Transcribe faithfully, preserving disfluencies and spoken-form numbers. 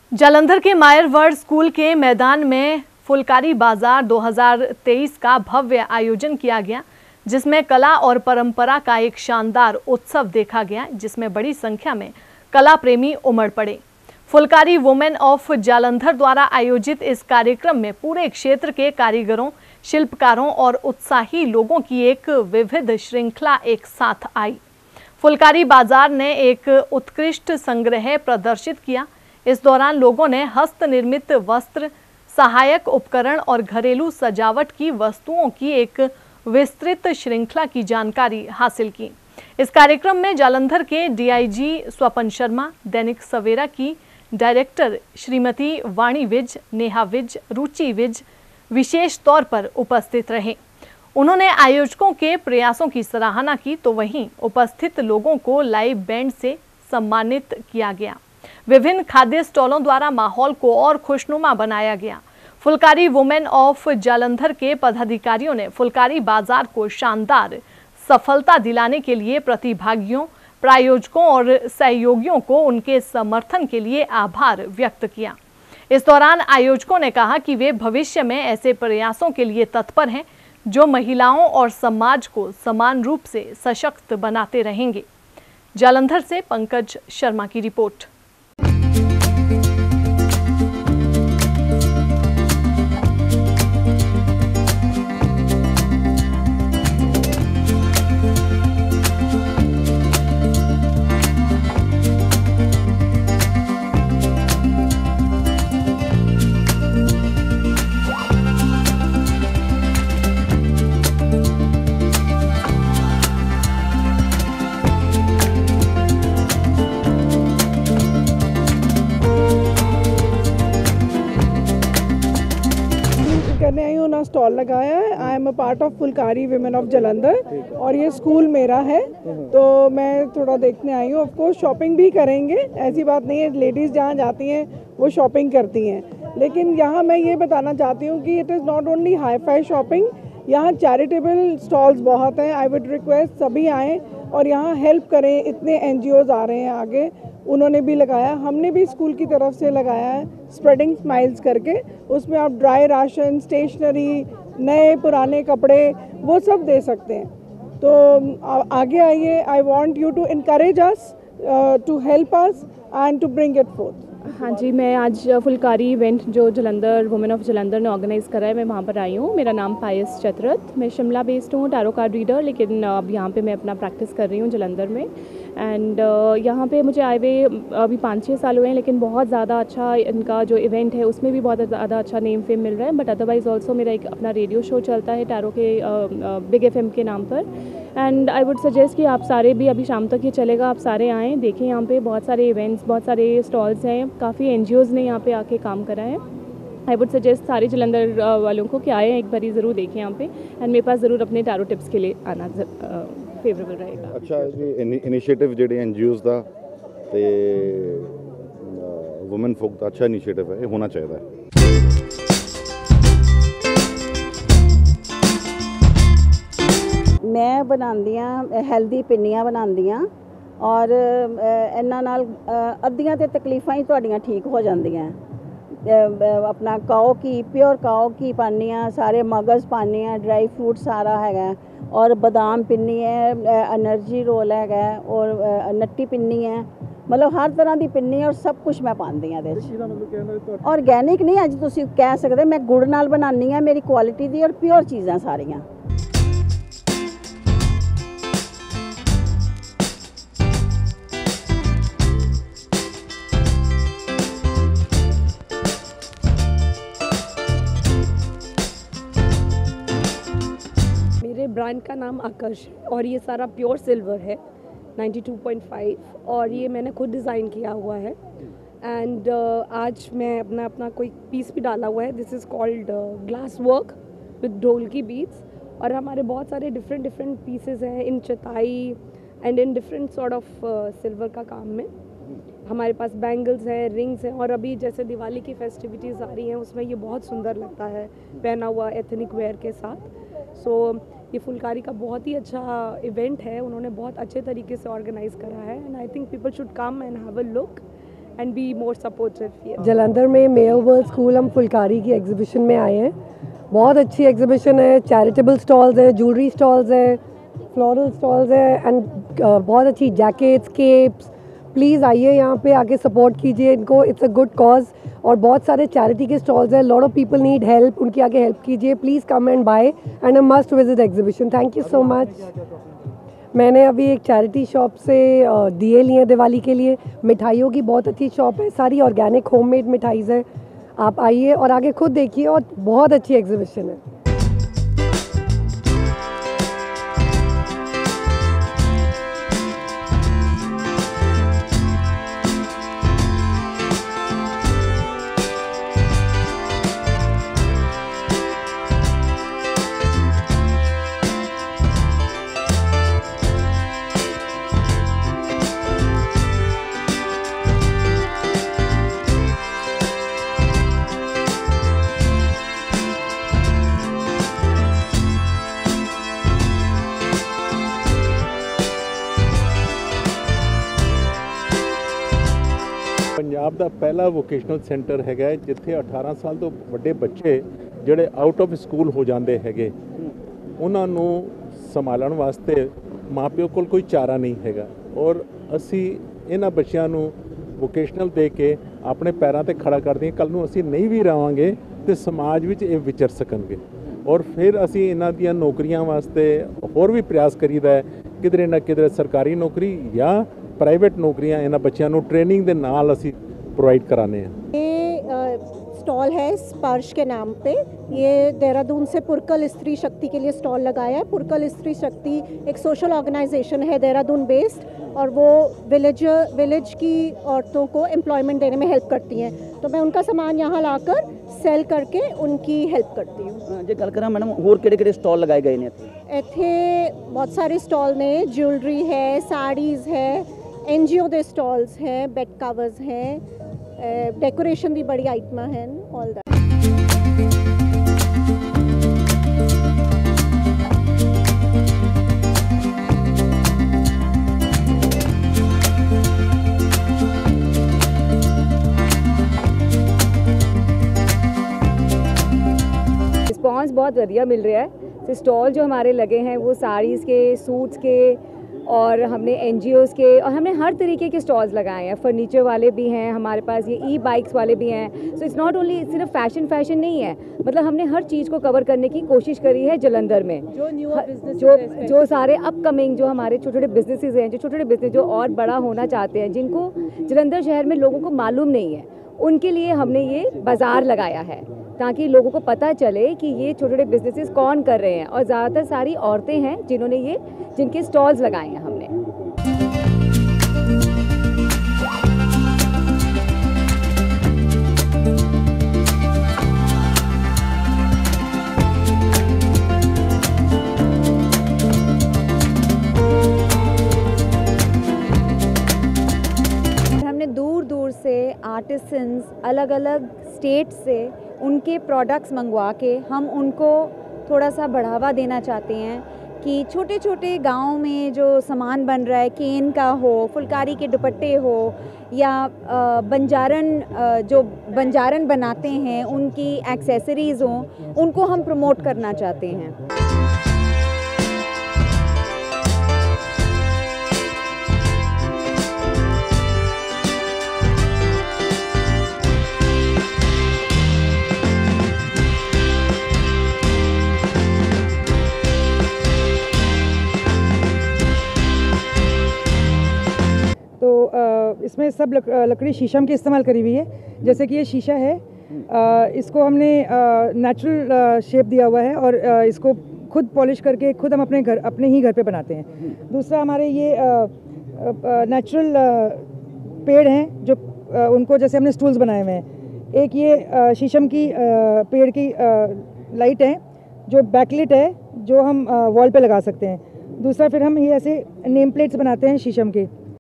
जालंधर के मायर word school के मैदान में फुलकारी बाजार दो हज़ार तेईस का भव्य आयोजन किया गया, जिसमें कला और परंपरा का एक शानदार उत्सव देखा गया, जिसमें बड़ी संख्या में कला प्रेमी उमड़ पड़े। फुलकारी वुमेन ऑफ जालंधर द्वारा आयोजित इस कार्यक्रम में पूरे क्षेत्र के कारीगरों, शिल्पकारों और उत्साही लोगों की एक विविध श्रृंखला एक साथ आई। फुलकारी बाजार ने एक उत्कृष्ट संग्रह प्रदर्शित किया। इस दौरान लोगों ने हस्त निर्मित वस्त्र, सहायक उपकरण और घरेलू सजावट की वस्तुओं की एक विस्तृत श्रृंखला की जानकारी हासिल की। इस कार्यक्रम में जालंधर के डीआईजी स्वपन शर्मा, दैनिक सवेरा की डायरेक्टर श्रीमती वाणी विज, नेहा विज, रुचि विज विशेष तौर पर उपस्थित रहे। उन्होंने आयोजकों के प्रयासों की सराहना की, तो वहीं उपस्थित लोगों को लाइव बैंड से सम्मानित किया गया। विभिन्न खाद्य स्टॉलों द्वारा माहौल को और खुशनुमा बनाया गया। फुलकारी वुमेन ऑफ जालंधर के पदाधिकारियों ने फुलकारी बाजार को शानदार सफलता दिलाने के लिए प्रतिभागियों, प्रायोजकों और सहयोगियों को उनके समर्थन के लिए आभार व्यक्त किया। इस दौरान आयोजकों ने कहा कि वे भविष्य में ऐसे प्रयासों के लिए तत्पर हैं जो महिलाओं और समाज को समान रूप से सशक्त बनाते रहेंगे। जालंधर से पंकज शर्मा की रिपोर्ट। करने आई हूँ ना, स्टॉल लगाया है। I am a part of Phulkari women of Jalandhar और ये स्कूल मेरा है, तो मैं थोड़ा देखने आई हूँ। ऑफकोर्स शॉपिंग भी करेंगे, ऐसी बात नहीं है, लेडीज़ जहाँ जाती हैं वो शॉपिंग करती हैं, लेकिन यहाँ मैं ये बताना चाहती हूँ कि it is not only hi fi shopping, यहाँ चैरिटेबल स्टॉल्स बहुत हैं। आई वुड रिक्वेस्ट सभी आएँ और यहाँ हेल्प करें। इतने एनजीओज आ रहे हैं आगे, उन्होंने भी लगाया, हमने भी स्कूल की तरफ से लगाया है स्प्रेडिंग स्माइल्स करके। उसमें आप ड्राई राशन, स्टेशनरी, नए पुराने कपड़े वो सब दे सकते हैं। तो आगे आइए। I want you to encourage us to help us and to bring it forth. हाँ जी, मैं आज फुलकारी इवेंट जो जालंधर वुमेन ऑफ जालंधर ने ऑर्गेनाइज़ करा है, मैं वहाँ पर आई हूँ। मेरा नाम पायस चतरथ, मैं शिमला बेस्ड हूँ, टैरो कार्ड रीडर, लेकिन अब यहाँ पे मैं अपना प्रैक्टिस कर रही हूँ जालंधर में। एंड uh, यहाँ पे मुझे आए हुए अभी पाँच छः साल हुए हैं, लेकिन बहुत ज़्यादा अच्छा इनका जो इवेंट है उसमें भी बहुत ज़्यादा अच्छा नेम फेम मिल रहा है। बट अदरवाइज़ ऑल्सो मेरा एक अपना रेडियो शो चलता है टैरो के बिग एफ एम के नाम पर। एंड आई वुड सजेस्ट कि आप सारे भी, अभी शाम तक ये चलेगा, आप सारे आएँ, देखें। यहाँ पे बहुत सारे इवेंट्स, बहुत सारे स्टॉल्स हैं, काफ़ी एनजीओज़ ने यहाँ पे आके काम करा है। आई वुड सजेस्ट सारे जालंधर वालों को कि आए, एक बारी ज़रूर देखें यहाँ पे। एंड मेरे पास ज़रूर अपने टैरो टिप्स के लिए आना फेवरेबल रहेगा। अच्छा, ये इनिशिएटिव जेडे एनजीओज़ दा ते वुमेन फोक दा अच्छा इनिशिएटिव है, ये होना चाहिए। मैं बनाती हाँ हैल्दी पिन्नियाँ बनाती हाँ और इन्हां नाल अद्धियां ते तकलीफां ही तुहाडियां ठीक हो जांदियां। अपना काओ की, प्योर काओ की पानी हाँ, सारे मगज़ पानी हाँ, ड्राई फ्रूट सारा है और बादाम पिन्नी है, एनर्जी रोल है और नट्टी पिन्नी है, मतलब हर तरह की पिन्नी और सब कुछ मैं पाती हाँ। ऑर्गैनिक नहीं, अज तुसीं कह सकते मैं गुड़ नाल बनानी हाँ, मेरी क्वालिटी दी और प्योर चीज़ां सारियां। ब्रांड का नाम आकर्ष और ये सारा प्योर सिल्वर है बानवे पॉइंट पाँच और ये मैंने खुद डिज़ाइन किया हुआ है। एंड uh, आज मैं अपना अपना कोई पीस भी डाला हुआ है। This is called glass work with dholki beads और हमारे बहुत सारे डिफरेंट डिफरेंट पीसेस हैं in chatai and in different sort of silver का काम में। हमारे पास बैंगल्स हैं, रिंग्स हैं और अभी जैसे दिवाली की फेस्टिविटीज़ आ रही हैं उसमें ये बहुत सुंदर लगता है पहना हुआ एथनिक वेयर के साथ। सो so, ये फुलकारी का बहुत ही अच्छा इवेंट है, उन्होंने बहुत अच्छे तरीके से ऑर्गेनाइज़ करा है and I think people should come and have a look and be more supportive here. Jalandhar में मेयर वर्ल्ड स्कूल हम फुलकारी की एग्जीबिशन में आए हैं। बहुत अच्छी एग्जीबिशन है, चैरिटेबल स्टॉल्स है, ज्वेलरी स्टॉल्स है, फ्लोरल स्टॉल्स है एंड बहुत अच्छी जैकेट्स, केप्स। प्लीज़ आइए यहाँ पे आके सपोर्ट कीजिए इनको, इट्स अ गुड कॉज। और बहुत सारे चैरिटी के स्टॉल्स हैं, lot of people need help, उनकी आके हेल्प कीजिए। Please come and buy and a must visit exhibition. Thank you so much. मैंने अभी एक चैरिटी शॉप से दिए लिए दिवाली के लिए। मिठाइयों की बहुत अच्छी शॉप है, सारी ऑर्गेनिक होममेड मिठाईज़ है। आप आइए और आगे खुद देखिए, और बहुत अच्छी एग्जीबिशन है। ਪੰਜਾਬ ਦਾ ਪਹਿਲਾ ਵੋਕੇਸ਼ਨਲ ਸੈਂਟਰ ਹੈਗਾ ਜਿੱਥੇ ਅਠਾਰਾਂ ਸਾਲ ਤੋਂ ਵੱਡੇ ਬੱਚੇ ਜਿਹੜੇ ਆਊਟ ਆਫ ਸਕੂਲ ਹੋ ਜਾਂਦੇ ਹੈਗੇ ਉਹਨਾਂ ਨੂੰ ਸੰਭਾਲਣ ਵਾਸਤੇ ਮਾਪਿਓ ਕੋਲ ਕੋਈ ਚਾਰਾ ਨਹੀਂ ਹੈਗਾ ਔਰ ਅਸੀਂ ਇਹਨਾਂ ਬੱਚਿਆਂ ਨੂੰ ਵੋਕੇਸ਼ਨਲ ਦੇ ਕੇ ਆਪਣੇ ਪੈਰਾਂ ਤੇ ਖੜਾ ਕਰਦੇ ਹਾਂ। ਕੱਲ ਨੂੰ ਅਸੀਂ ਨਹੀਂ ਵੀ ਰਹਾਂਗੇ ਤੇ ਸਮਾਜ ਵਿੱਚ ਇਹ ਵਿਚਰ ਸਕਣਗੇ ਔਰ ਫਿਰ ਅਸੀਂ ਇਹਨਾਂ ਦੀਆਂ ਨੌਕਰੀਆਂ ਵਾਸਤੇ ਹੋਰ ਵੀ ਪ੍ਰयास ਕਰੀਦਾ ਹੈ ਕਿਧਰੇ ਨਾ ਕਿਧਰੇ ਸਰਕਾਰੀ ਨੌਕਰੀ ਜਾਂ प्राइवेट नौकरियां इन्होंने बच्चों को ट्रेनिंग के नाल असी प्रोवाइड कराने हैं। ये स्टॉल है स्पर्श के नाम पे, ये देहरादून से पुरकल स्त्री शक्ति के लिए स्टॉल लगाया है। पुरकल स्त्री शक्ति एक सोशल ऑर्गेनाइजेशन है देहरादून बेस्ड और वो विलेज विलेज की औरतों को एम्प्लॉयमेंट देने में हेल्प करती हैं। तो मैं उनका सामान यहाँ लाकर सेल करके उनकी हेल्प करती हूँ। जे गल करा मैडम होर किहड़े किहड़े स्टॉल लगाए गए ने इत्थे बहुत सारे स्टॉल ने, ज्वेलरी है, साड़ीज़ है, एनजीओ दे स्टॉल्स हैं, बेड कवर्स हैं, डेकोरेशन दी बड़ी आइटमां हैं, ऑल दैट। रिस्पॉन्स बहुत वधिया मिल रहा है। तो स्टॉल जो हमारे लगे हैं वो साड़ीज़ के, सूट्स के और हमने एनजीओज़ के और हमने हर तरीके के स्टॉल्स लगाए हैं। फर्नीचर वाले भी हैं हमारे पास, ये ई बाइक्स वाले भी हैं। सो इट्स नॉट ओनली सिर्फ फैशन फैशन नहीं है, मतलब हमने हर चीज़ को कवर करने की कोशिश करी है जलंधर में। जो न्यू जो जो सारे अपकमिंग जो हमारे छोटे छोटे बिजनेसेस हैं, जो छोटे छोटे बिजनेस जो और बड़ा होना चाहते हैं, जिनको जलंधर शहर में लोगों को मालूम नहीं है, उनके लिए हमने ये बाज़ार लगाया है ताकि लोगों को पता चले कि ये छोटे छोटे बिजनेसेस कौन कर रहे हैं। और ज़्यादातर सारी औरतें हैं जिन्होंने ये जिनके स्टॉल्स लगाए हैं हमने। हमने दूर दूर से आर्टिसंस अलग अलग स्टेट से उनके प्रोडक्ट्स मंगवा के हम उनको थोड़ा सा बढ़ावा देना चाहते हैं कि छोटे छोटे गाँव में जो सामान बन रहा है, केन का हो, फुलकारी के दुपट्टे हो या बंजारन जो बंजारन बनाते हैं उनकी एक्सेसरीज़ हों, उनको हम प्रमोट करना चाहते हैं। तो इसमें सब लक, लकड़ी शीशम की इस्तेमाल करी हुई है। जैसे कि ये शीशा है, इसको हमने नेचुरल शेप दिया हुआ है और इसको खुद पॉलिश करके खुद हम अपने घर अपने ही घर पे बनाते हैं। दूसरा हमारे ये नेचुरल पेड़ हैं जो उनको जैसे हमने स्टूल्स बनाए हुए हैं। एक ये शीशम की पेड़ की लाइट है जो बैकलिट है, जो हम वॉल पे लगा सकते हैं। दूसरा फिर हम ये ऐसे नेम प्लेट्स बनाते हैं शीशम के,